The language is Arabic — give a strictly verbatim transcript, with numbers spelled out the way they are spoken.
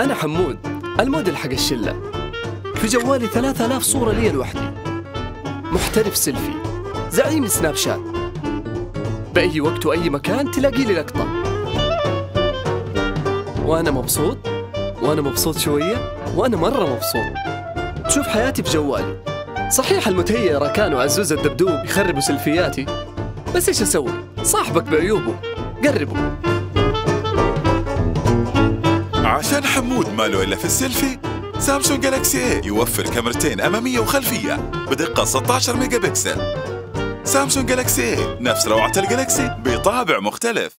أنا حمود، الموديل حق الشلة. في جوالي ثلاثة آلاف صورة لي لوحدي. محترف سيلفي، زعيم سناب شات. بأي وقت وأي مكان تلاقي لي لقطة. وأنا مبسوط، وأنا مبسوط شوية، وأنا مرة مبسوط. تشوف حياتي في جوالي. صحيح المتهيأ راكان وعزوز الدبدوب يخربوا سيلفياتي، بس إيش أسوي؟ صاحبك بعيوبه، قربه. عشان حمود ماله إلا في السيلفي، سامسونج جالاكسي اي يوفر كاميرتين أمامية وخلفية بدقة ستة عشر ميجا بكسل. سامسونج جالاكسي اي نفس روعة الجالاكسي بطابع مختلف.